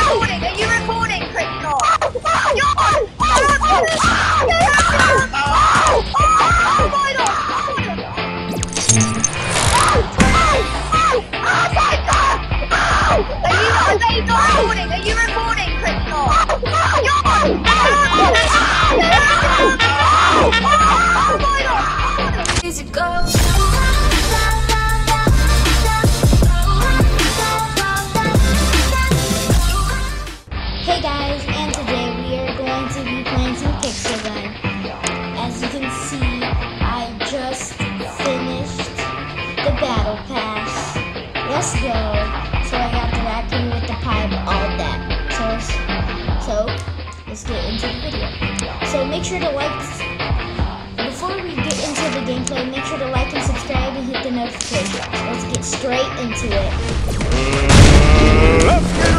recording? Are you recording, Crystal? Are you recording, Crystal? Hey guys, and today we are going to be playing some Pixel Gun. As you can see, I just finished the Battle Pass. Let's go. So I got the raccoon with the pipe, all that. So let's get into the video. So make sure to like, before we get into the gameplay, make sure to like and subscribe and hit the notification. Let's get straight into it. Let's get